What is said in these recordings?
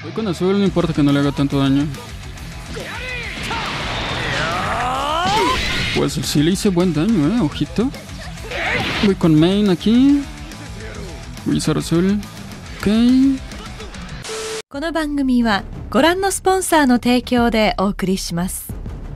Voy con azul, no importa que no le haga tanto daño. Pues sí le hice buen daño, ojito. Voy con main aquí. Voy a usar azul. Ok. この番組はご覧のスポンサーの提供でお送りします。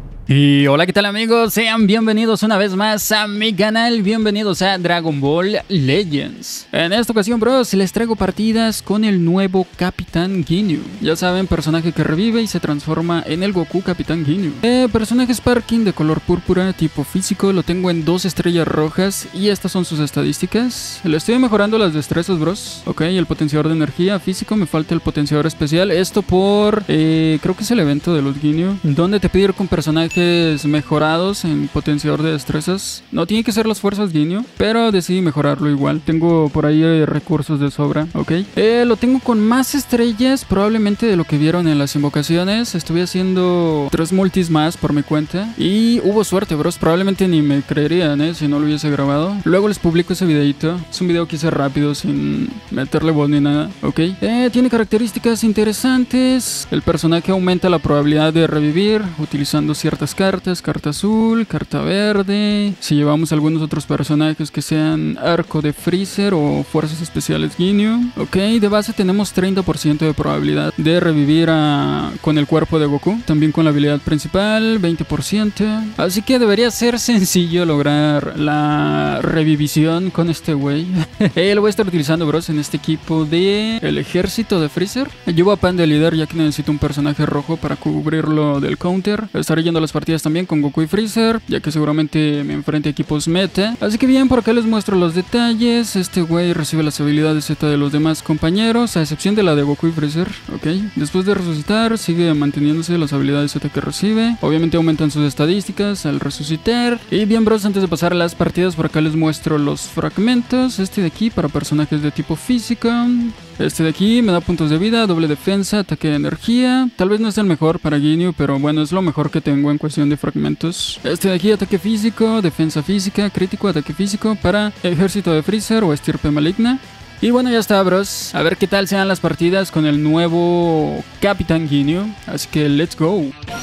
Y hola, ¿qué tal amigos? Sean bienvenidos una vez más a mi canal, bienvenidos a Dragon Ball Legends. En esta ocasión, bros, les traigo partidas con el nuevo Capitán Ginyu. Ya saben, personaje que revive y se transforma en el Goku Capitán Ginyu. Personaje Sparking de color púrpura, tipo físico, lo tengo en 2 estrellas rojas y estas son sus estadísticas. Le estoy mejorando las destrezas, bros. Ok, el potenciador de energía físico, me falta el potenciador especial. Esto por, creo que es el evento de los Ginyu, donde te pide ir con personajes mejorados en potenciador de destrezas. No tiene que ser las fuerzas Ginyu, pero decidí mejorarlo igual. Tengo por ahí recursos de sobra, ok. Lo tengo con más estrellas probablemente de lo que vieron en las invocaciones. Estuve haciendo 3 multis más por mi cuenta y hubo suerte, bros. Probablemente ni me creerían, si no lo hubiese grabado. Luego les publico ese videito. Es un video que hice rápido sin meterle voz ni nada, ok. Tiene características interesantes. El personaje aumenta la probabilidad de revivir utilizando ciertas cartas, carta azul, carta verde. Si llevamos algunos otros personajes que sean arco de Freezer o fuerzas especiales Ginyu. Ok, de base tenemos 30% de probabilidad de revivir con el cuerpo de Goku. También con la habilidad principal, 20%. Así que debería ser sencillo lograr la revivisión con este güey. Lo voy a estar utilizando, bros, en este equipo de el ejército de Freezer. Llevo a Pan de líder ya que necesito un personaje rojo para cubrirlo del counter. Estaré yendo a las partidas también con Goku y Freezer, ya que seguramente me enfrente a equipos meta. Así que bien, por acá les muestro los detalles. Este güey recibe las habilidades Z de los demás compañeros, a excepción de la de Goku y Freezer, ok. Después de resucitar, sigue manteniéndose las habilidades Z que recibe. Obviamente aumentan sus estadísticas al resucitar. Y bien, bros, antes de pasar a las partidas, por acá les muestro los fragmentos. Este de aquí para personajes de tipo físico. Este de aquí me da puntos de vida, doble defensa, ataque de energía. Tal vez no es el mejor para Ginyu, pero bueno, es lo mejor que tengo en cuestión de fragmentos. Este de aquí, ataque físico, defensa física, crítico, ataque físico para ejército de Freezer o estirpe maligna. Y bueno, ya está, bros. A ver qué tal sean las partidas con el nuevo Capitán Ginyu. Así que let's go.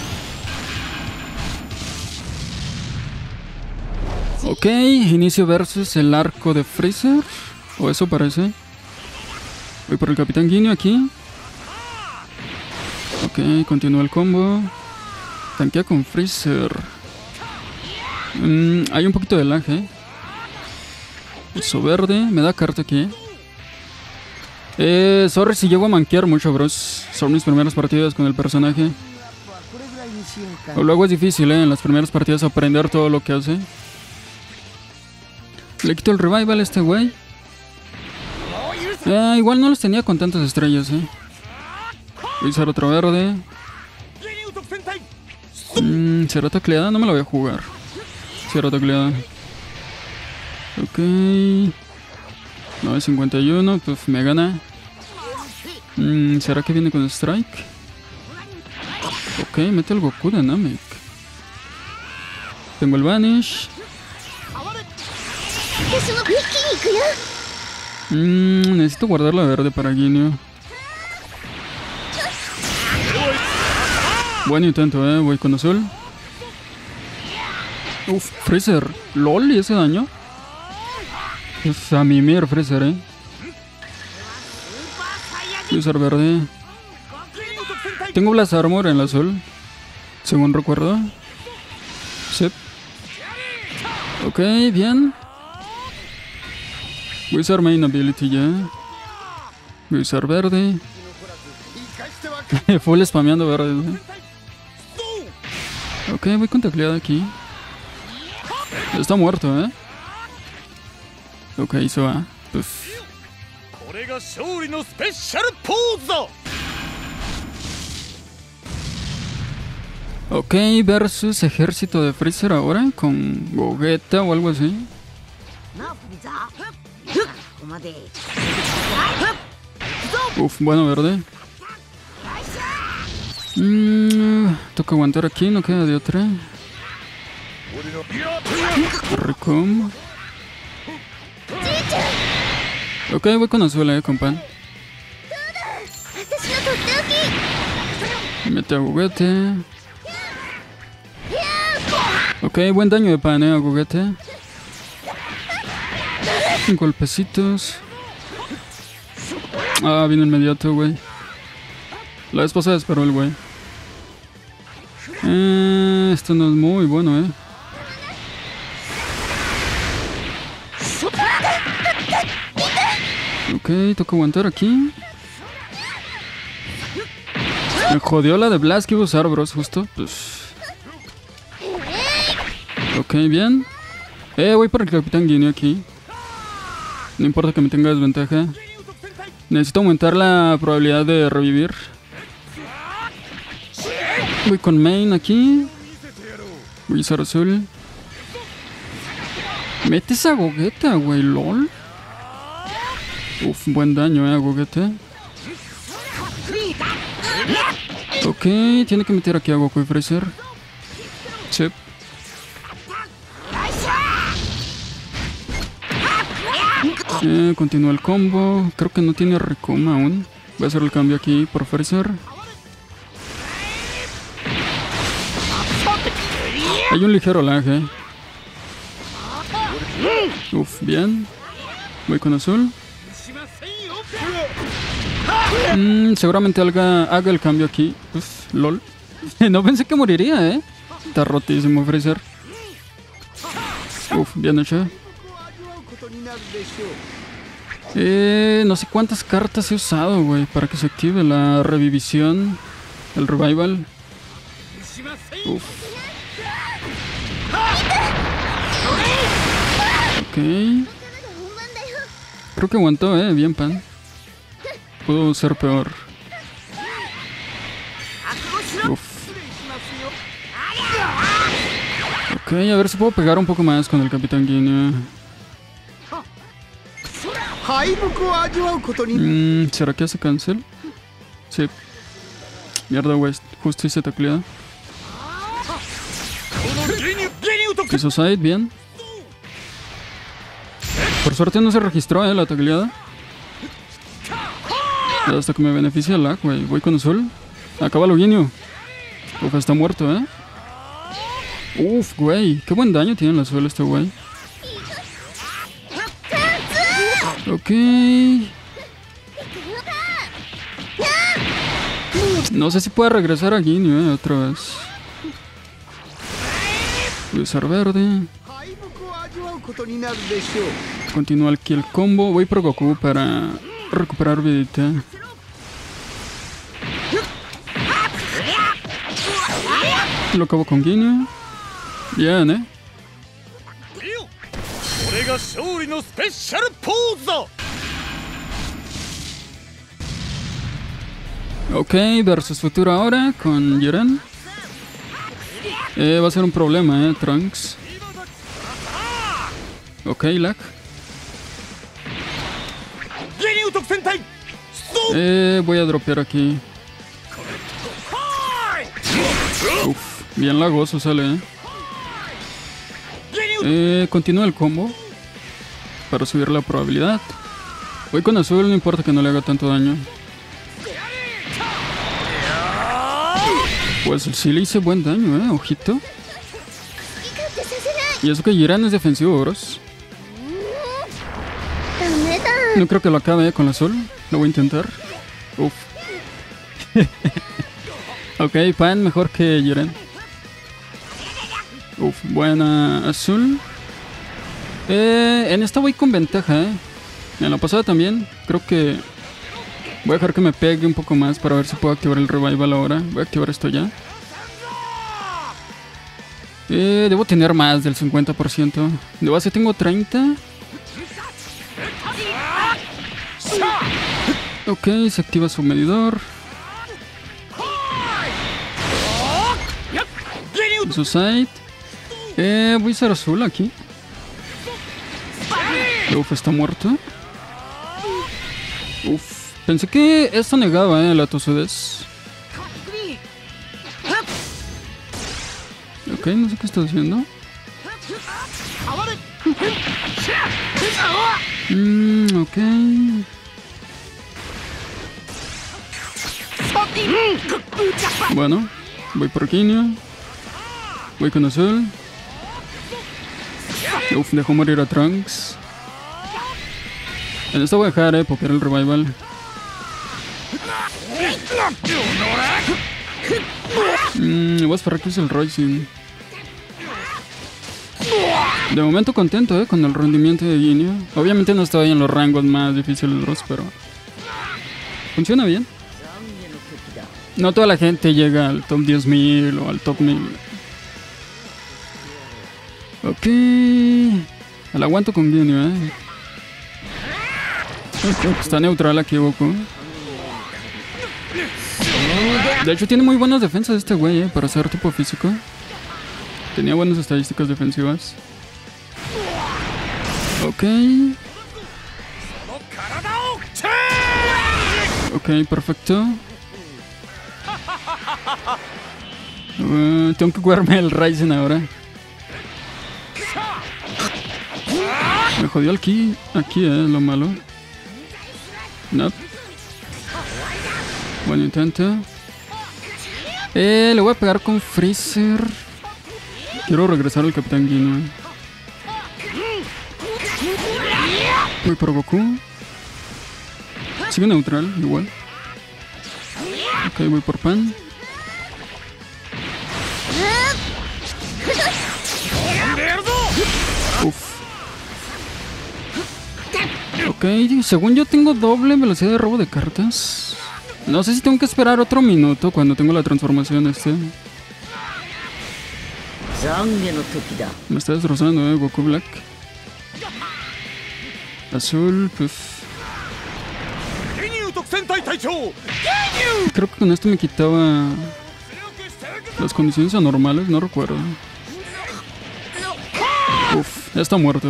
Ok, inicio versus el arco de Freezer. O eso parece. Voy por el Capitán Ginyu aquí. Ok, continúa el combo. Tanquea con Freezer. Hay un poquito de lag, Eso verde. Me da carta aquí. Sorry si llego a manquear mucho, bros. Son mis primeras partidas con el personaje. Luego es difícil, en las primeras partidas aprender todo lo que hace. Le quito el revival a este güey. Igual no los tenía con tantas estrellas, Voy a usar otro verde. ¿Será tacleada? No me la voy a jugar. Será tacleada. Ok. 9.51, pues me gana. ¿Será que viene con strike? Ok, mete el Goku de Namek. Tengo el Vanish. Necesito guardar la verde para Ginyu. Buen intento, voy con azul. Uf, Freezer. LOL, ¿y ese daño? Es a mimir Freezer, Voy a usar verde. Tengo Blast Armor en el azul, según recuerdo. Sí. Ok, bien. Voy a usar Main Ability ya. Voy a usar verde. Full spameando verde, Ok, voy con tacleada aquí. Está muerto, Ok, eso va. Ok, versus ejército de Freezer ahora con Gogeta o algo así. Uf, bueno, verde. Toca aguantar aquí, no queda de otra. Recom. Ok, voy con azul, compa. Mete a Gogeta. Ok, buen daño de pan, a Gogeta. Golpecitos. Ah, vino inmediato, güey. La vez pasada esperó el güey. Esto no es muy bueno, Ok, toca aguantar aquí. Me jodió la de Blast que iba a usar, bros, justo. Pues... Ok, bien. Voy por el Capitán Ginyu aquí. No importa que me tenga desventaja. Necesito aumentar la probabilidad de revivir. Voy con main aquí. Voy a usar azul. Mete esa Gogeta, güey, lol. Uf, buen daño, a Gogeta. Ok, tiene que meter aquí a Goku y Freezer. Sí. Continúa el combo. Creo que no tiene Rikuma aún. Voy a hacer el cambio aquí por Freezer. Hay un ligero lag, Uf, bien. Voy con azul. Seguramente haga el cambio aquí. Uf, lol. No pensé que moriría, Está rotísimo Freezer. Uf, bien hecho. No sé cuántas cartas he usado, güey, para que se active la revivisión. El revival. Uf. Ok. Creo que aguantó, bien, pan. Pudo ser peor. Uf. Ok, a ver si puedo pegar un poco más con el Capitán Ginyu. ¿Será que hace cancel? Sí. Mierda, güey. Justo hice tacleada. Hizo side, bien. Por suerte no se registró, la tacleada. Hasta que me beneficia el lag, güey. Voy con azul. Acábalo, Ginyu. Uf, está muerto, Uf, güey. Qué buen daño tiene el azul este güey. Ok. No sé si puede regresar a Ginyu, otra vez. Voy a usar verde. Continúa aquí el combo. Voy por Goku para recuperar vidita. Lo acabo con Ginyu. Bien, Ok, versus futuro ahora con Jiren. Va a ser un problema, Trunks. Ok, lag. Voy a dropear aquí. Uf, bien lagoso sale, Continúa el combo para subir la probabilidad. Voy con azul, no importa que no le haga tanto daño. Pues sí le hice buen daño, ojito. Y eso que Jiren es defensivo, bros. No creo que lo acabe con azul. Lo voy a intentar. Uf. Ok, Pan mejor que Jiren. Uf, buena azul. En esta voy con ventaja, En la pasada también. Creo que voy a dejar que me pegue un poco más para ver si puedo activar el revival ahora. Voy a activar esto ya. Debo tener más del 50%. De base tengo 30. Ok, se activa su medidor. Su side. Voy a usar azul aquí. Uf, está muerto. Uf, pensé que esto negaba, la Tosudez. Ok, no sé qué está haciendo. Ok. Bueno, voy por Ginyu. Voy con azul. Uf, dejó morir a Trunks. En esto voy a dejar, pokear el revival. Voy a esperar que use el Rising. De momento contento, con el rendimiento de Ginyu. Obviamente no estoy en los rangos más difíciles, bros, pero funciona bien. No toda la gente llega al top 10.000 o al top 1000. Ok. El aguanto con Ginyu, Está neutral aquí Goku. De hecho tiene muy buenas defensas este güey, para ser tipo físico. Tenía buenas estadísticas defensivas. Ok. Ok, perfecto. Tengo que jugarme el Ryzen ahora. Me jodió aquí, lo malo. No. Buen intento. Le voy a pegar con Freezer. Quiero regresar al Capitán Ginyu. Voy por Goku. Sigue neutral, igual. Ok, voy por Pan. Uf. Ok, según yo tengo doble velocidad de robo de cartas. No sé si tengo que esperar otro minuto cuando tengo la transformación Me está destrozando, Goku Black. Azul, pues. Creo que con esto me quitaba las condiciones anormales, no recuerdo. Uf, ya está muerto,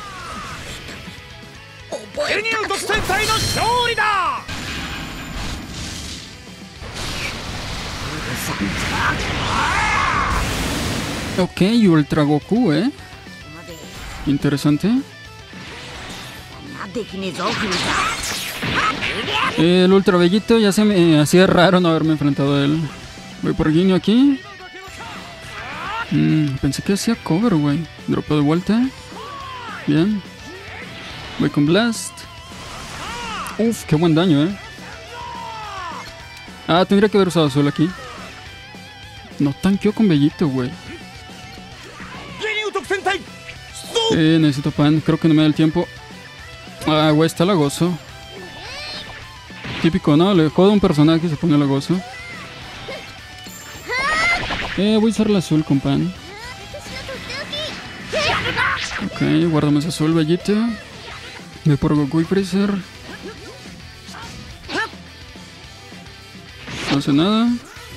Ok, Ultra Goku, Interesante. El Ultra Bellito ya se me hacía raro no haberme enfrentado a él. Voy por Ginyu aquí. Pensé que hacía cover, güey. Dropeo de vuelta. Bien. Voy con Blast. Uf, qué buen daño, tendría que haber usado azul aquí. No tanqueó con Bellito, güey. Necesito pan. Creo que no me da el tiempo. Güey, está lagoso. Típico, ¿no? Le jodo a un personaje y se pone lagoso. Voy a usar el azul con pan. Ok, guardamos azul, Bellito. Voy por Goku y Freezer. No hace nada.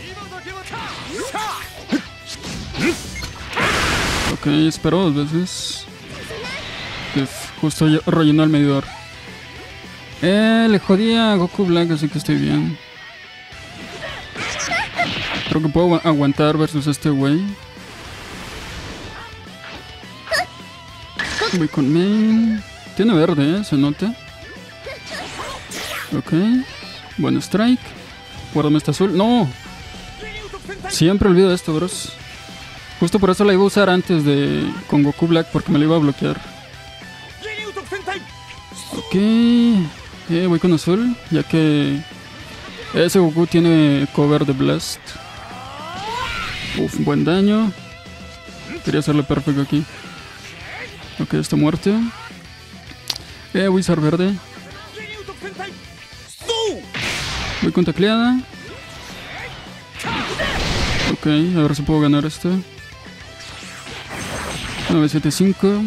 Ok, espero 2 veces. Justo rellenó el medidor. Le jodí a Goku Black, así que estoy bien. Creo que puedo aguantar versus este güey. Voy con main. Tiene verde, se nota. Ok. Buen strike. Guárdame este azul. ¡No! Siempre olvido esto, bros. Justo por eso la iba a usar antes con Goku Black, porque me la iba a bloquear. Ok. Voy con azul, ya que ese Goku tiene cover de Blast. Uf, buen daño. Quería hacerle perfecto aquí. Ok, está muerto. Voy a usar verde. Voy con tacleada. Ok, a ver si puedo ganar esto. 975.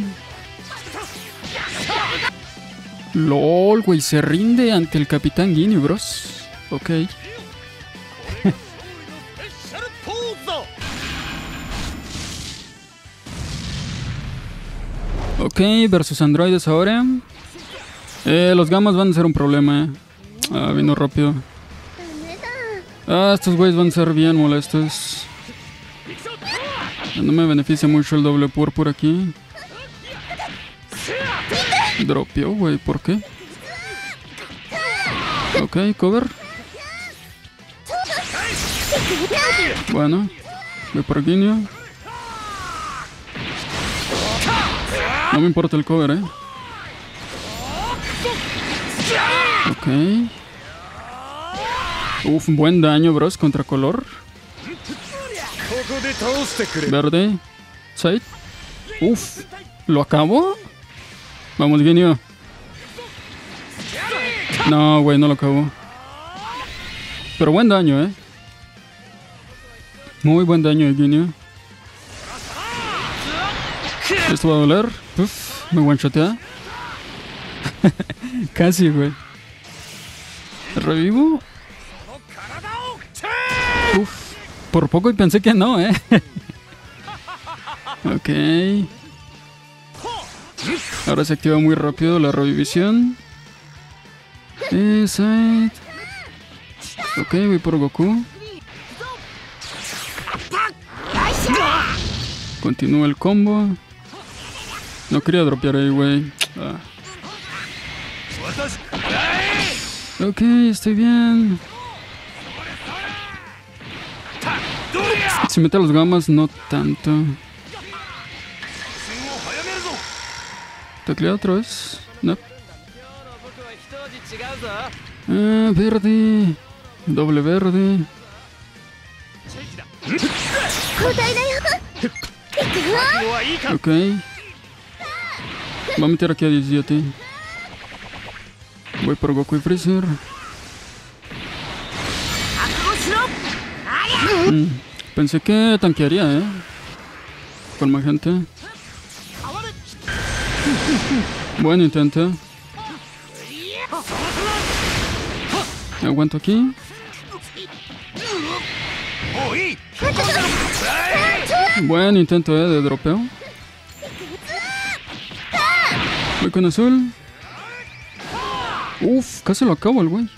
LOL, güey, se rinde ante el Capitán Ginyu, bros. Ok. Ok, versus androides ahora. Los gamas van a ser un problema, vino rápido. Estos güeyes van a ser bien molestos. No me beneficia mucho el doble por aquí. Dropeó, güey, ¿por qué? Ok, cover. Bueno, voy por Ginyu. No me importa el cover, Ok. Uf, buen daño, bros, contra color. Verde. Side. Uf, ¿lo acabo? Vamos, Ginyu. No, güey, no lo acabo. Pero buen daño, Muy buen daño de Ginyu. Esto va a doler. Uf, me one-shotea. Casi, güey. ¿Revivo? Uf, por poco y pensé que no, Ok. Ahora se activa muy rápido la revivisión. Side. Ok, voy por Goku. Continúa el combo. No quería dropear ahí, güey. Ok, estoy bien. Si mete los gamas, no tanto. ¿Teclea otra vez? No. Verde. Doble verde. Ok. Va a meter aquí a 17. Voy por Goku y Freezer. Pensé que tanquearía, con Magenta. Buen intento. Aguanto aquí. Buen intento, de dropeo. Voy con azul. Uf, casi lo acabo el güey.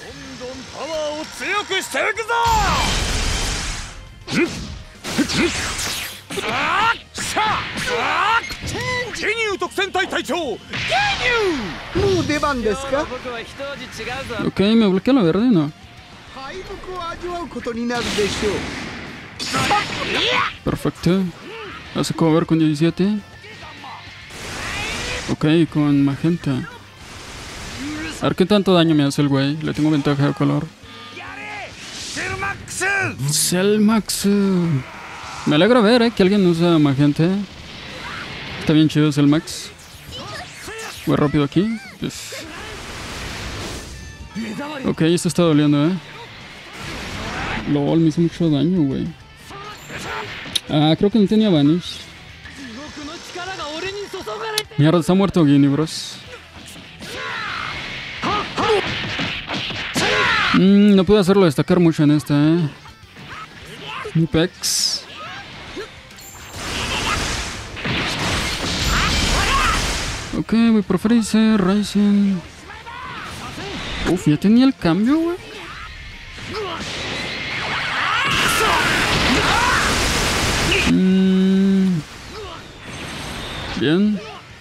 Ok, me bloquea la verde, ¿no? Perfecto. Hace cover con 17. Ok, con Magenta. A ver qué tanto daño me hace el güey. Le tengo ventaja de color. Cellmax. Me alegra ver, que alguien usa Magenta. Está bien chido Cellmax. Voy rápido aquí. Ok, esto está doliendo, LOL, me hizo mucho daño, güey. Creo que no tenía Vanish. Mierda, está muerto Ginyu, bros. No pude hacerlo destacar mucho en esta, Mi pex. Ok, voy por Freezer, Ryzen. Uf, ya tenía el cambio, güey. Bien.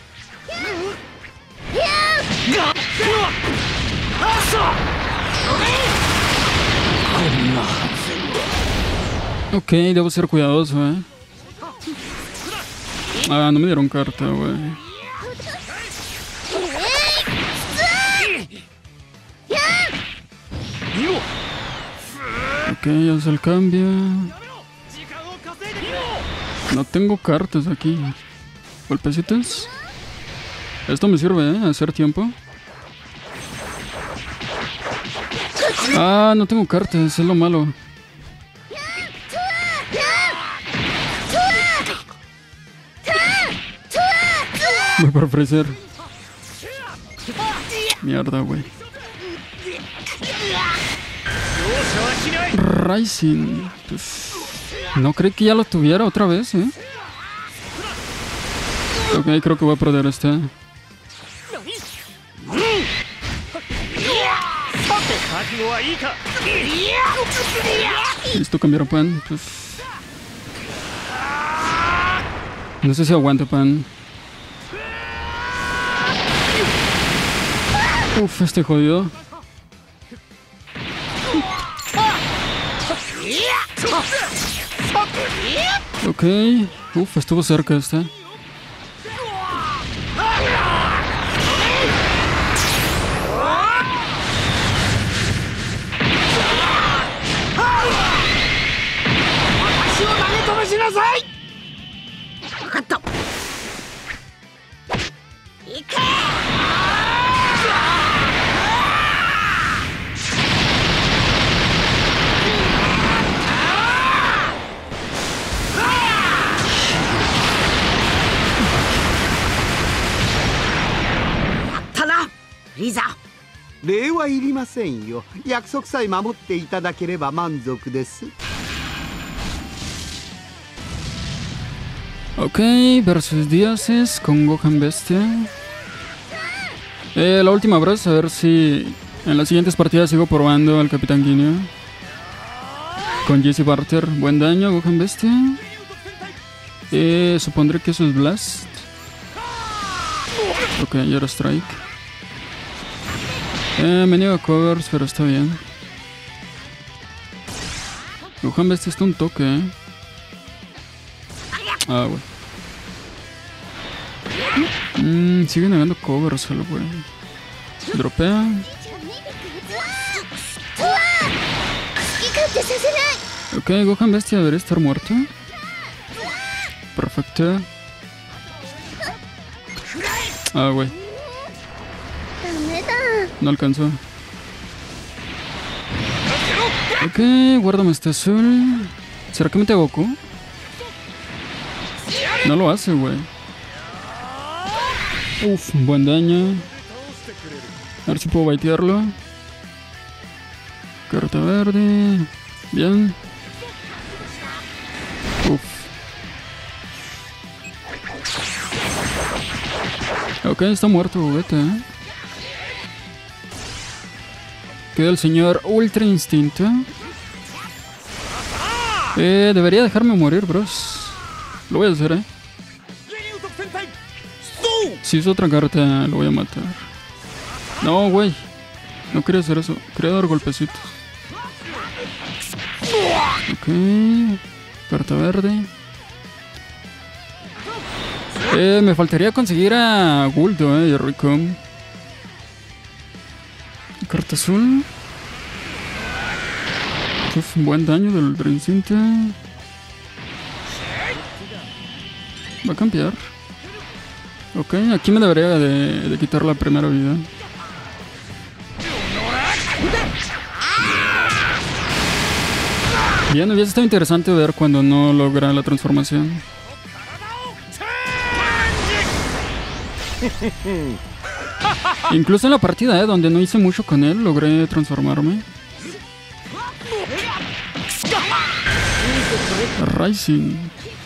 Ok, debo ser cuidadoso, no me dieron carta, güey. Ok, hace el cambio. No tengo cartas aquí. Golpecitos. Esto me sirve, hacer tiempo. No tengo cartas, es lo malo. Voy por Freezer. Mierda, güey. Rising. No creí que ya lo tuviera otra vez, Ok, creo que voy a perder este. Listo, cambiar pan. No sé si aguanta pan. Uf, este jodido. Ok. Uf, estuvo cerca esta. 礼はいりませんよ。約束さえ守っていただければ満足です。 Ok, versus dioses con Gohan Bestia. La última, bros, a ver si en las siguientes partidas sigo probando al Capitán Ginyu. Con Jesse Barter, buen daño, Gohan Bestia. Supondré que eso es Blast. Ok, y ahora Strike. Me niego a covers, pero está bien. Gohan Bestia está un toque, Ah, güey. Sigue negando covers solo, güey. Dropea. Ok, Gohan Bestia debería estar muerto. Perfecto. Ah, güey. No alcanzó. Ok, guárdame este azul. ¿Será que mete a Goku? No lo hace, güey. Uf, buen daño. A ver si puedo baitearlo. Carta verde. Bien. Uf. Ok, está muerto, juguete, Queda el señor Ultra Instinto. Debería dejarme morir, bros. Lo voy a hacer, Si es otra carta, lo voy a matar. No, güey. No quería hacer eso. Quería dar golpecitos. Ok. Carta verde. Me faltaría conseguir a Guldo, y a Ricom. Carta azul. Uf, buen daño del Ultra Instinto. Va a cambiar. Ok, aquí me debería de quitar la primera vida. Bien, hubiese estado interesante ver cuando no logra la transformación. Incluso en la partida, donde no hice mucho con él, logré transformarme. Rising.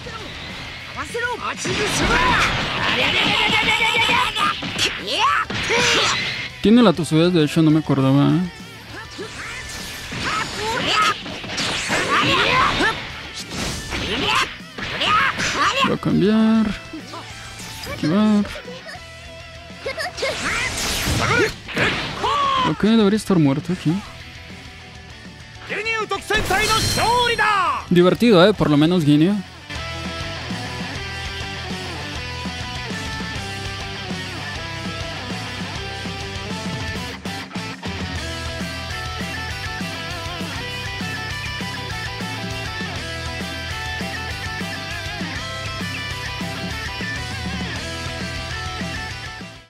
Tiene la tosudez, de hecho no me acordaba. Va a cambiar. Activar. Ok, debería estar muerto aquí. Divertido, por lo menos Ginyu.